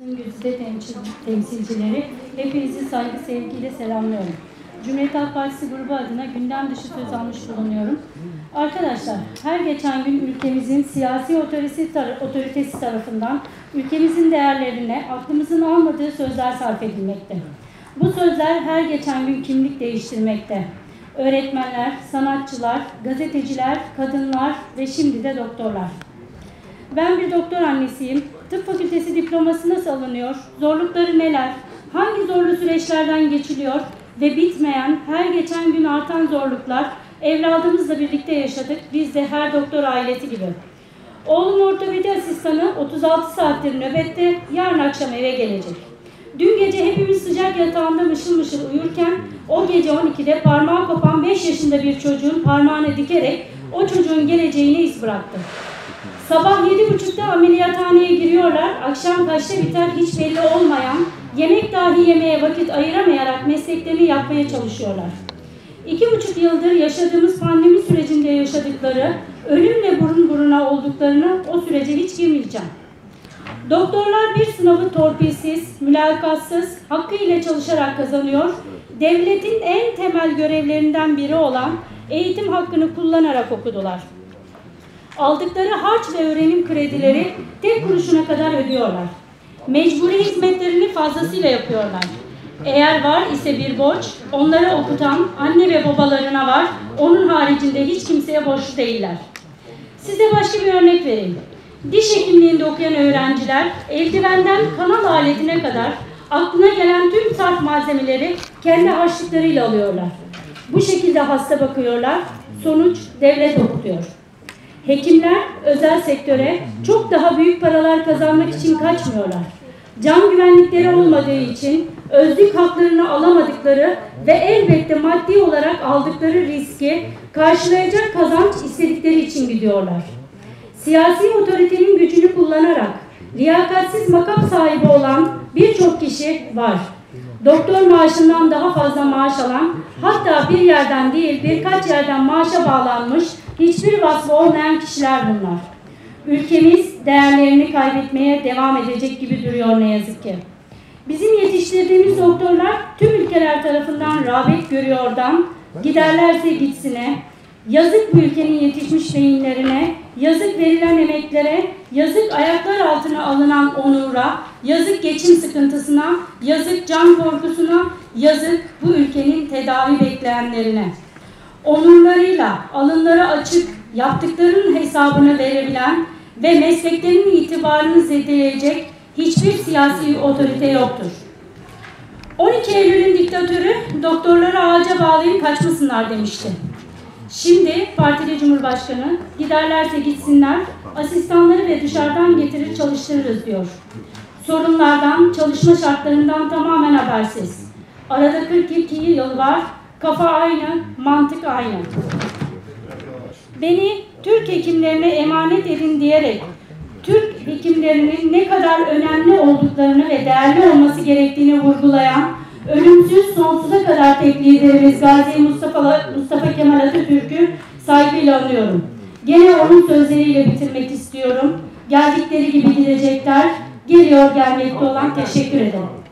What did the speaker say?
Güzide temsilcileri, hepinizi saygı sevgiyle selamlıyorum. Cumhuriyet Halk Partisi grubu adına gündem dışı söz almış bulunuyorum. Arkadaşlar, her geçen gün ülkemizin siyasi otoritesi tarafından ülkemizin değerlerine aklımızın almadığı sözler sarf edilmekte. Bu sözler her geçen gün kimlik değiştirmekte. Öğretmenler, sanatçılar, gazeteciler, kadınlar ve şimdi de doktorlar. Ben bir doktor annesiyim. Tıp fakültesi diploması nasıl alınıyor? Zorlukları neler? Hangi zorlu süreçlerden geçiliyor? Ve bitmeyen, her geçen gün artan zorluklar evladımızla birlikte yaşadık. Biz de her doktor ailesi gibi. Oğlum ortopedi asistanı 36 saattir nöbette, yarın akşam eve gelecek. Dün gece hepimiz sıcak yatağında mışıl mışıl uyurken o gece 12'de parmağı kopan 5 yaşında bir çocuğun parmağını dikerek o çocuğun geleceğine iz bıraktı. Sabah 7.30'da ameliyathaneye giriyorlar, akşam kaçta biter hiç belli olmayan, yemek dahi yemeye vakit ayıramayarak mesleklerini yapmaya çalışıyorlar. 2,5 yıldır yaşadığımız pandemi sürecinde yaşadıkları, ölümle burun buruna olduklarını o sürece hiç girmeyeceğim. Doktorlar bir sınavı torpilsiz, mülakatsız, hakkıyla çalışarak kazanıyor, devletin en temel görevlerinden biri olan eğitim hakkını kullanarak okudular. Aldıkları harç ve öğrenim kredileri tek kuruşuna kadar ödüyorlar. Mecburi hizmetlerini fazlasıyla yapıyorlar. Eğer var ise bir borç, onları okutan anne ve babalarına var, onun haricinde hiç kimseye borçlu değiller. Size başka bir örnek vereyim. Diş hekimliğinde okuyan öğrenciler, eldivenden kanal aletine kadar aklına gelen tüm sarf malzemeleri kendi harçlıklarıyla alıyorlar. Bu şekilde hasta bakıyorlar, sonuç devlet okutuyor. Hekimler özel sektöre çok daha büyük paralar kazanmak için kaçmıyorlar. Can güvenlikleri olmadığı için özlük haklarını alamadıkları ve elbette maddi olarak aldıkları riski karşılayacak kazanç istedikleri için gidiyorlar. Siyasi otoritenin gücünü kullanarak liyakatsiz makam sahibi olan birçok kişi var. Doktor maaşından daha fazla maaş alan, hatta bir yerden değil birkaç yerden maaşa bağlanmış, hiçbir vasfı olmayan kişiler bunlar. Ülkemiz değerlerini kaybetmeye devam edecek gibi duruyor ne yazık ki. Bizim yetiştirdiğimiz doktorlar tüm ülkeler tarafından rağbet görüyordan, giderlerse gitsine, yazık bu ülkenin yetişmiş beyinlerine, yazık verilen emeklere, yazık ayaklar altına alınan onura, yazık geçim sıkıntısına, yazık can korkusuna, yazık bu ülkenin tedavi bekleyenlerine. Onurlarıyla alınları açık, yaptıklarının hesabını verebilen ve mesleklerinin itibarını zedeleyecek hiçbir siyasi otorite yoktur. 12 Eylül'ün diktatörü doktorları ağaca bağlayıp kaçmasınlar demişti. Şimdi partili Cumhurbaşkanı giderlerse gitsinler, asistanları ve dışarıdan getirir çalıştırırız diyor. Sorunlardan, çalışma şartlarından tamamen habersiz. Arada 42 yıl var, kafa aynı, mantık aynı. Beni Türk hekimlerine emanet edin diyerek Türk hekimlerinin ne kadar önemli olduklarını ve değerli olması gerektiğini vurgulayan ölümsüz sonsuza kadar tek liderimiz Gazi Mustafa Kemal Atatürk'ü saygıyla anıyorum. Gene onun sözleriyle bitirmek istiyorum. Geldikleri gibi gidecekler. Geliyor gelmekte olan. Teşekkür ederim.